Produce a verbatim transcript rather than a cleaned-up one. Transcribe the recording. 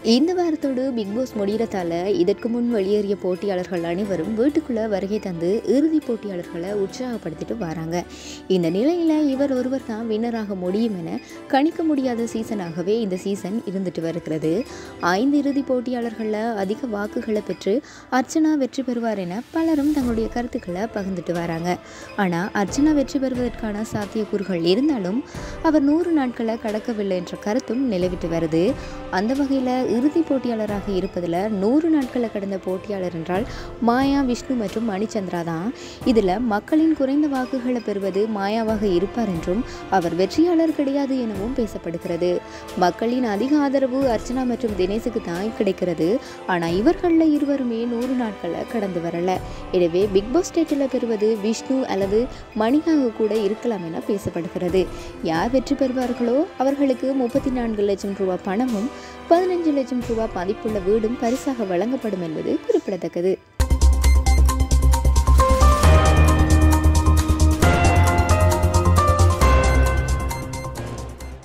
இந்த வாரத்தோடு big pass முடிகிறதால இதற்கு முன் வெளியேறிய போட்டியாளர்கள் அனைவரும் வீட்டுக்குள்ளே வருகை தந்து இறுதி போட்டியாளர்களை உற்சாகப்படுத்திட்டு வராங்க. இந்த நிலையில் இவர் ஒருவர் தான் வின்னராக முடியும் என கணிக்க முடியாத சீசனாகவே இந்த சீசன் இருந்துட்டு வருகிறது. ஐந்து இறுதி போட்டியாளர்களில் அதிக வாக்குகளை பெற்று அர்ச்சனா வெற்றி பெறுவார் என பலரும் தங்களுடைய கருத்துக்களை பகிர்ந்துட்டு வராங்க. ஆனால் அர்ச்சனா வெற்றி பெறுவதற்கான சாத்தியக்கூறுகள் இருந்தாலும் அவர் நூறு நாட்களை கடக்கவில்லை என்ற கருத்தும் நிலவிட்டு வருது. அந்த வகையில் இறுதி போட்டியாளராக இருப்பதில் நூறு நாட்களை கடந்த போட்டியாளர் என்றால் மாயா, விஷ்ணு மற்றும் மணிச்சந்திரா தான். இதில் மக்களின் குறைந்த வாக்குகளை பெறுவது மாயாவாக இருப்பார் என்றும் அவர் வெற்றியாளர் கிடையாது எனவும் பேசப்படுகிறது. மக்களின் அதிக ஆதரவு அர்ச்சனா மற்றும் தினேஷுக்கு தான் கிடைக்கிறது. ஆனால் இவர்களில் இருவருமே நூறு நாட்களை கடந்து வரல. எனவே பிக் பாஸ் டைட்டிலை பெறுவது விஷ்ணு அல்லது மணியாக கூட இருக்கலாம் என பேசப்படுகிறது. யார் வெற்றி பெறுவார்களோ அவர்களுக்கு முப்பத்தி நான்கு லட்சம் ரூபாய் பணமும் பதினைஞ்சு லட்சம் ரூபாய் மதிப்புள்ள வீடும் பரிசாக வழங்கப்படும் என்பது குறிப்பிடத்தக்கது.